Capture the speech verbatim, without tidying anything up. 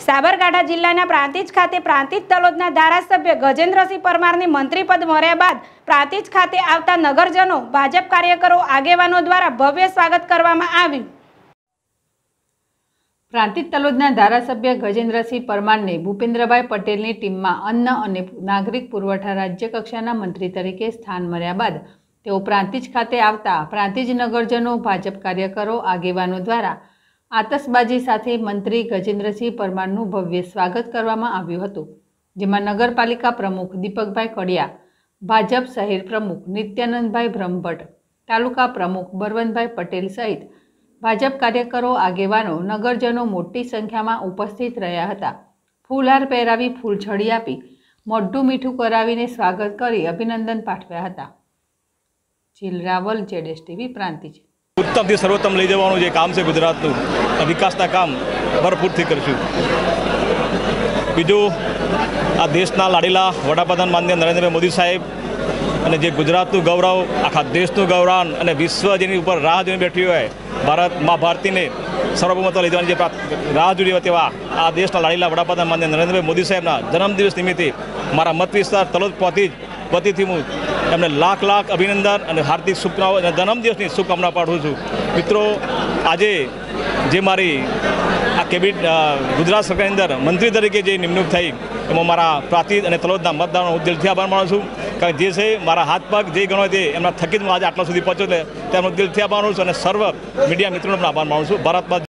સાબરકાંઠા જિલ્લાના પ્રાંતિજ ખાતે પ્રાંતિજ તલોદના ધારાસભ્ય ગજેન્દ્રસિંહ પરમારની મંત્રીપદ મળ્યા બાદ પ્રાંતિજ ખાતે આવતા નગરજનો, ભાજપ કાર્યકરો, આગેવાનો દ્વારા ભવ્ય સ્વાગત કરવામાં આવ્યું। પ્રાંતિજ તલોદના ધારાસભ્ય ગજેન્દ્રસિંહ પરમારને ભૂપેન્દ્રભાઈ પટેલની ટીમમાં અન્ન અને નાગરિક પુરવઠા રાજ્ય કક્ષાના મંત્રી તરીકે સ્થાન મળ્યા બાદ તેઓ પ્રાંતિજ ખાતે આવતા પ્રાંતિજ નગરજનો, ભાજપ કાર્યકરો, આગેવાનો દ્વારા આતશબાજી સાથે મંત્રી ગજેન્દ્રસિંહ પરમારનું ભવ્ય સ્વાગત કરવામાં આવ્યું હતું, જેમાં નગરપાલિકા પ્રમુખ દીપકભાઈ કડિયા, ભાજપ શહેર પ્રમુખ નિત્યાનંદભાઈ બ્રહ્મભટ્ટ, તાલુકા પ્રમુખ બળવંતભાઈ પટેલ સહિત ભાજપ કાર્યકરો, આગેવાનો, નગરજનો મોટી સંખ્યામાં ઉપસ્થિત રહ્યા હતા। ફૂલહાર પહેરાવી, ફૂલછડી આપી, મોઢું મીઠું કરાવીને સ્વાગત કરી અભિનંદન પાઠવ્યા હતા। જીલ રાવલ, જેડેશ ટીવી, પ્રાંતિજ। उत्तम सर्वोत्तम लई जवानुं जे काम छे गुजरातनुं विकासना काम भरपूरथी करशुं। बीजुं आ देशना लाडीला वडाप्रधान माननीय नरेन्द्रभाई मोदी साहेब अने जे गुजरातनुं गौरव, आखा देशनुं गौरव अने विश्व जेनी उपर राह जोईने बेठी होय भारत मां भारतीने सर्वभौमत्व लई जवानी जे राह जोई होय तेवा आ देशना लाडीला वडाप्रधान माननीय नरेन्द्रभाई मोदी साहेबना जन्मदिवस निमित्ते मारा मत विस्तार तलोद पहुंची वतीथी हूँ एमने लाख लाख अभिनंदन और हार्दिक शुभकामनाओं जन्मदिवस की शुभकामना पाठवुं छुं। मित्रों, आज जे मारी आ केबिनेट गुजरात सरकार अंदर मंत्री तरीके जे निमणूक थई एमां मारा प्रांतिज अने तलोदना मतदारों हूँ दिलथी आभार मानु छुं। कारण जे छे मारा हाथ पग जे गणो ते एमना थकी ज आज आटला सुधी पहोंच्यो छे तेमनो दिलथी आभार मानु छुं अने सर्व मीडिया मित्रों आभार मानु छुं। भारत